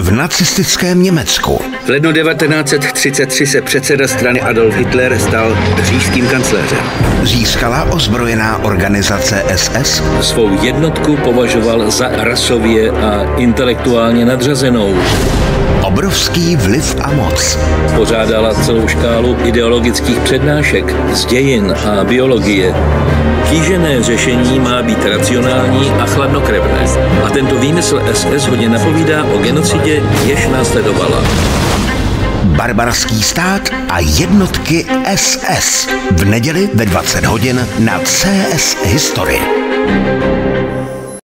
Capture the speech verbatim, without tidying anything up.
v nacistickém Německu. V lednu devatenáct set třicet tři se předseda strany Adolf Hitler stal říšským kancléřem. Získala ozbrojená organizace S S? Svou jednotku považoval za rasově a intelektuálně nadřazenou. Obrovský vliv a moc. Pořádala celou škálu ideologických přednášek z dějin a biologie. Kýžené řešení má být racionální a chladnokrevné. A tento výmysl S S hodně napovídá o genocidě, jež následovala. Barbarský stát a jednotky S S. V neděli ve dvacet hodin na C S History.